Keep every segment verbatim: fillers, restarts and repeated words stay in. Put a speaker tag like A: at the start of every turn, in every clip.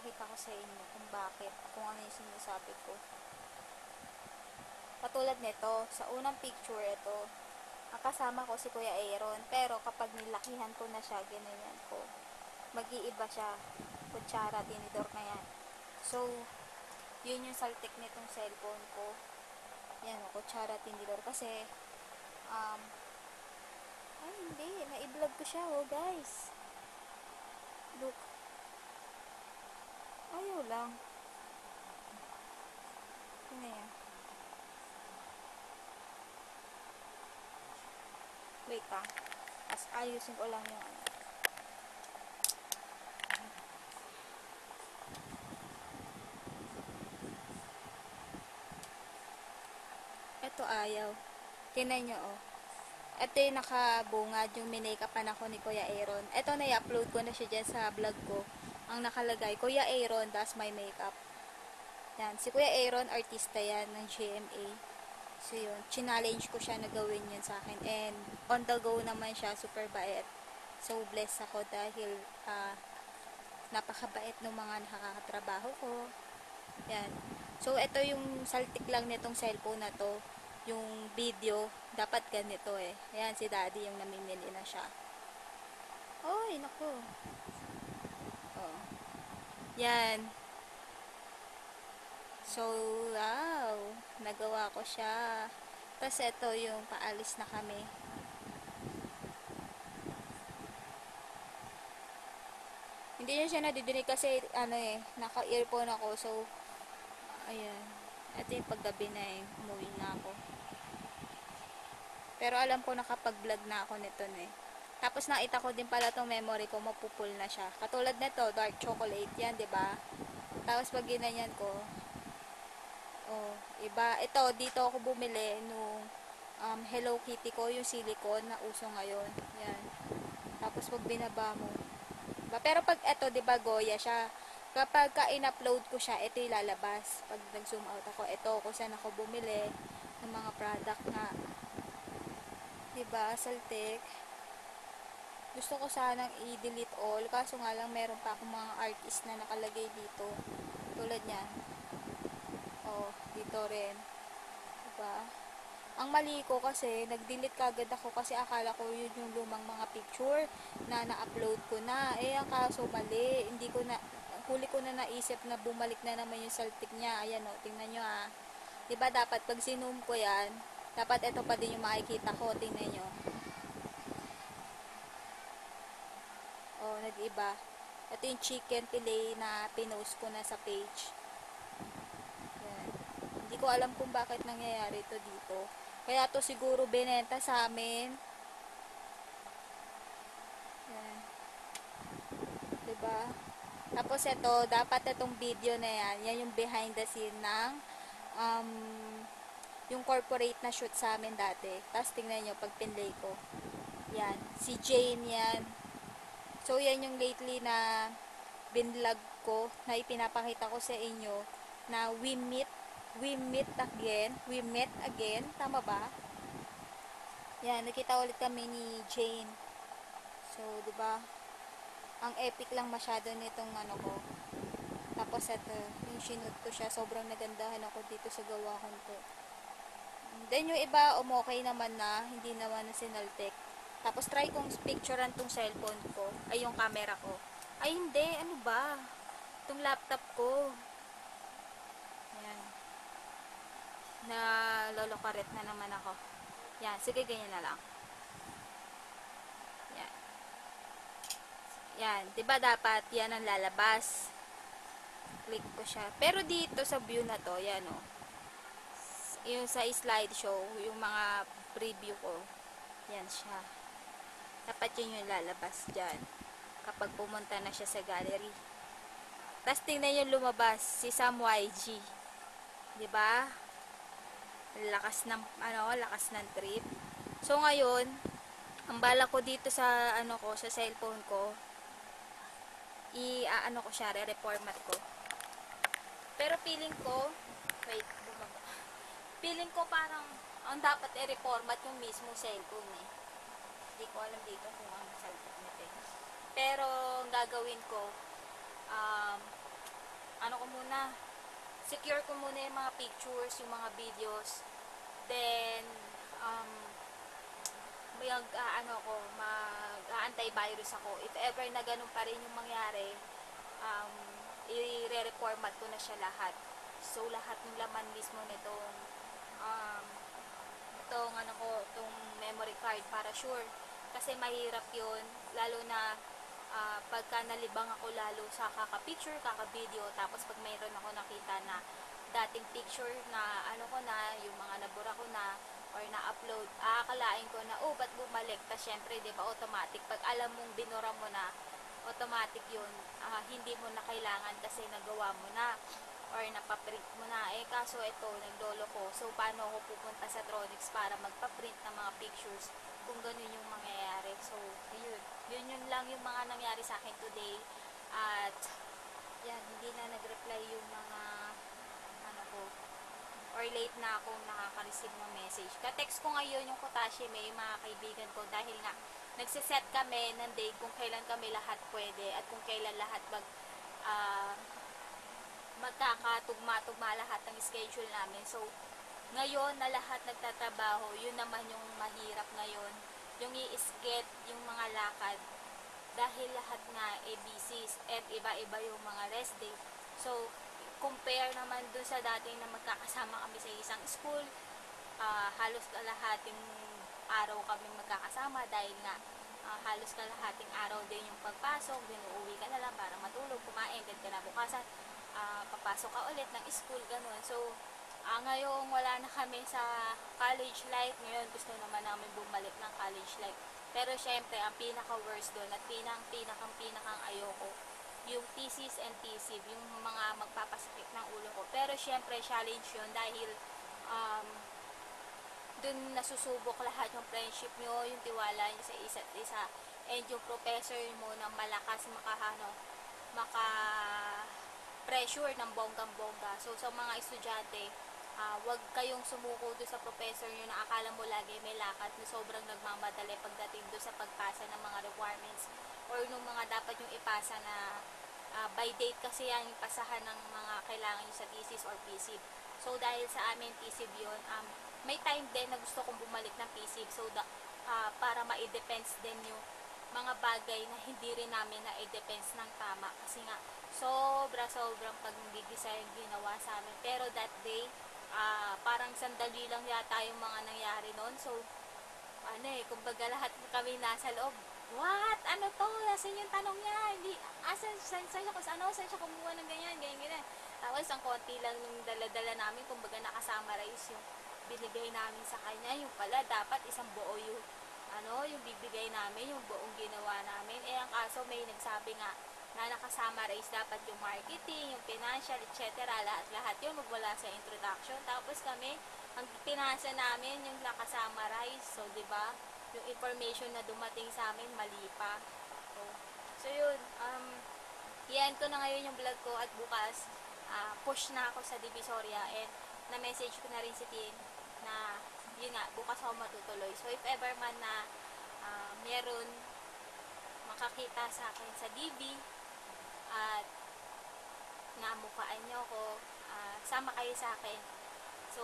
A: ipapakita ko sa inyo kung bakit, kung ano yung sinasabi ko. Katulad nito, sa unang picture ito, ang kasama ko si Kuya Aaron, pero kapag nilakihan ko na siya, ganyan ko, mag-iiba siya, kutsara, tinidor na yan. So, yun yung saltik nitong cellphone ko. Yan, kutsara, tinidor, kasi, um, ay hindi, na-vlog ko siya, oh guys. Look. Ayaw lang. Ano yan? Wait ah. As ayusin ko lang yung ano. Ito ayaw. Tinan nyo oh. Ito yung nakabungad yung minake-upan ako ni Kuya Aaron. Ito na i-upload ko na siya dyan sa vlog ko. Ang nakalagay, Kuya Aaron does my makeup. Yan. Si Kuya Aaron, artista yan ng G M A. So yun, challenge ko siya na gawin yun sa akin. And on the go naman siya, super bait. So blessed ako dahil uh, napakabait ng mga nakakatrabaho ko. Yan. So ito yung saltik lang nitong cellphone na to. Yung video, dapat ganito eh. Ayan, si daddy yung namimili na siya. Oy, naku. Oh. Yan. So, wow. Nagawa ko siya. Tapos ito yung paalis na kami. Hindi niya siya nadidinig kasi ano eh, naka-earphone ako. So, ayan. Ito yung paggabi na eh. Umuwi na ako. Pero alam ko nakapag-vlog na ako nito na eh. Tapos nakita ko din pala tong memory ko, mapupul na siya. Katulad nito, dark chocolate yan, 'di ba? Tapos pag ginanyan ko, oh, iba. Ito, dito ako bumili nung um, Hello Kitty ko, yung silicone na uso ngayon. Yan. Tapos pag binaba mo. Diba? Pero pag ito, 'di ba, Goya siya. Kapag ka-in-upload ko siya, ito yung lalabas. Pag nag-zoom out ako, ito kung saan ako bumili ng mga product na, diba, saltik. Gusto ko sanang i-delete all, kaso nga lang meron pa akong mga artist na nakalagay dito. Tulad niyan. Oh, dito rin. Diba? Ang mali ko kasi, nag-delete kagad ako kasi akala ko yun yung lumang mga picture na na-upload ko na. Eh, ang kaso mali. Hindi ko na, huli ko na naisip na bumalik na naman yung saltik niya. Ayan o, tingnan nyo ah. Diba dapat pag sinum ko yan, dapat ito pa din yung makikita ko. Tingnan nyo. Oh, nag-iba. Ito yung chicken fillet na pinost ko na sa page. Yan. Hindi ko alam kung bakit nangyayari ito dito. Kaya to siguro binenta sa amin. Yan. Diba? Tapos ito, dapat itong video na yan, yan yung behind the scene ng um, yung corporate na shoot sa amin dati. Tapos tingnan nyo, pag pinlay ko. Yan. Si Jane yan. So, yan yung lately na binlog ko, na ipinapakita ko sa inyo, na we meet, we meet again, we met again, tama ba? Yan, nakita ulit kami ni Jane. So, diba, ang epic lang masyado nitong ano ko. Tapos ito, yung shoot ko siya, sobrang nagandahan ako dito sa gawa ko to. Then, yung iba, umokay naman na, hindi naman na sinaltek. Tapos, try kong picturean tong cellphone ko. Ay, yung camera ko. Ay, hindi. Ano ba? Itong laptop ko. Ayan. Na lolokaret na naman ako. Yan. Sige, ganyan na lang. Yan. Yan. Diba dapat yan ang lalabas? Click ko siya. Pero dito sa view na to, yan o. Yung sa slideshow, yung mga preview ko. Yan siya. Dapat yun yung lalabas dyan. Kapag pumunta na siya sa gallery. Tapos tingnan yung lumabas. Si Sam Y G. Diba? Lakas ng, ano, lakas ng trip. So ngayon, ang bala ko dito sa, ano ko, sa cellphone ko, i-ano ko siya, re-reformat ko. Pero feeling ko, wait, bumaba. Feeling ko parang, ang dapat i-reformat yung mismo cellphone eh. Hindi ko alam dito kung ang saltik nito. Pero, ang gagawin ko, um, ano ko muna, secure ko muna yung mga pictures, yung mga videos. Then, um, mag, uh, ano ko, mag-anti-virus ako. If ever na ganun pa rin yung mangyari, um, i-re-reformat ko na siya lahat. So, lahat ng laman mismo nitong, um, itong, ano ko, itong memory card para sure. Kasi mahirap yun, lalo na, uh, pagka nalibang ako lalo sa kaka-picture, kaka-video, tapos pag mayroon ako nakita na dating picture na ano ko na, yung mga nabura ko na or na-upload, aakalain ko na, oh, ba't bumalik? Ta syempre, di ba, automatic. Pag alam mong binura mo na, automatic yun. Uh, hindi mo na kailangan kasi nagawa mo na or napaprint mo na. Eh, kaso ito, naglolo ko. So, paano ako pupunta sa Tronics para magpaprint ng mga pictures kung ganun yung mangyayari? So, yun. Yun yun lang yung mga nangyari sa akin today. At, yan, hindi na nag-reply yung mga ko, or late na akong nakaka-receive ng message. Ka-text ko ngayon yung Kotashi may mga kaibigan ko dahil nga nagsiset kami ng day kung kailan kami lahat pwede at kung kailan lahat mag uh, magkakatugma-tugma lahat ng schedule namin. So, ngayon na lahat nagtatrabaho, yun naman yung mahirap ngayon. Yung i-skate, yung mga lakad dahil lahat nga A B Cs at iba-iba yung mga rest day. So, compare naman dun sa dati na magkakasama kami sa isang school, uh, halos kalahating araw kami magkakasama dahil nga uh, halos kalahating araw din yung pagpasok, binuuwi ka na lang para matulog, kumain, then kinabukasan, uh, papasok ka ulit ng school, ganun. So, uh, ngayon wala na kami sa college life, ngayon gusto naman namin bumalik ng college life. Pero syempre, ang pinaka-worst doon at pinakang-pinakang ayoko, yung thesis and thesis, yung mga magpapasakit ng ulo ko. Pero syempre, challenge yun dahil um, dun nasusubok lahat yung friendship nyo, yung tiwala nyo sa isa't isa, and yung professor mo na malakas makahano, maka-pressure ng bonggang-bongga. So, sa mga estudyante, uh, wag kayong sumuko doon sa professor nyo na akala mo lagi may lakad na sobrang nagmamadali pagdating doon sa pagpasa ng mga requirements or nung mga dapat yung ipasa na uh, by date kasi yan yung pasahan ng mga kailangan yung sa thesis or P S I B. So, dahil sa amin P S I B yun, um, may time din na gusto kong bumalik ng P S I B. So, da, uh, para ma-defense din yung mga bagay na hindi rin namin na-defense ng tama. Kasi nga, sobra-sobrang pag-design ginawa sa amin. Pero that day, uh, parang sandali lang yata yung mga nangyari noon. So, ano eh, kumbaga lahat kami nasa loob. What? Ano to? Asan yung tanong niya? Hindi, asan, saan, saan siya, ano, saan siya kumuha ng ganyan, ganyan, ganyan. Tapos, ang konti lang yung dala-dala namin, kumbaga nakasummarize yung binigay namin sa kanya. Yung pala, dapat isang buo yung, ano, yung bibigay namin, yung buong ginawa namin. Eh, ang kaso, may nagsabi nga, na nakasummarize dapat yung marketing, yung financial, et cetera. Lahat, lahat yun, magwala sa introduction. Tapos kami, ang pinasa namin, yung nakasummarize. So, di ba? Yung information na dumating sa amin, mali pa. So, so yun, um, i-end ko na ngayon yung vlog ko at bukas, uh, push na ako sa Divisoria and na-message ko na rin si Tin na, yun nga, bukas ako matutuloy. So, if ever man na uh, meron makakita sa akin sa D B at namukaan nyo ako, uh, sama kayo sa akin. So,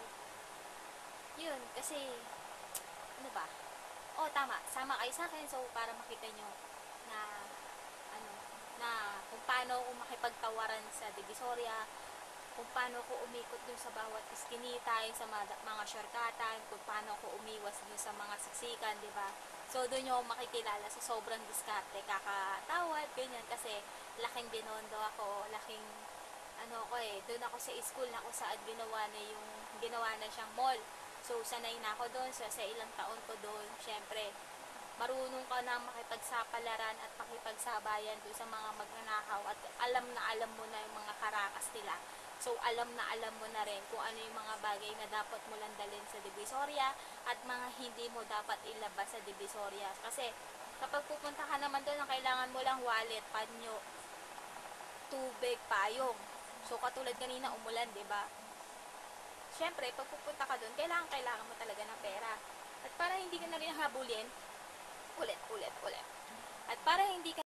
A: yun, kasi, ano ba? Oh, tama. Sama kayo sa akin. So, para makita nyo na, ano, na kung paano ako makipagtawaran sa Divisoria, kung paano ako umikot dun sa bawat iskinita, sa mga, mga shortcutan, kung paano ako umiwas dun sa mga siksikan, di ba? So, dun nyo ako makikilala sa sobrang diskarte, kakatawad, ganyan, kasi laking binondo ako, laking, ano ko eh, dun ako sa school na ako saan ginawa na yung, ginawa na siyang mall. So, sanay na ako doon. So, sa ilang taon ko doon, syempre, marunong ka na makipagsapalaran at makipagsabayan doon sa mga magnanakaw at alam na alam mo na yung mga karakas nila. So, alam na alam mo na rin kung ano yung mga bagay na dapat mo lang dalhin sa Divisoria at mga hindi mo dapat ilabas sa Divisoria. Kasi, kapag pupunta ka naman doon, ang kailangan mo lang wallet, panyo, tubig, payong. So, katulad kanina, umulan, diba? Siyempre, pag pupunta ka doon, kailangan, kailangan mo talaga ng pera. At para hindi ka na rin habulin, ulit, ulit, ulit. At para hindi ka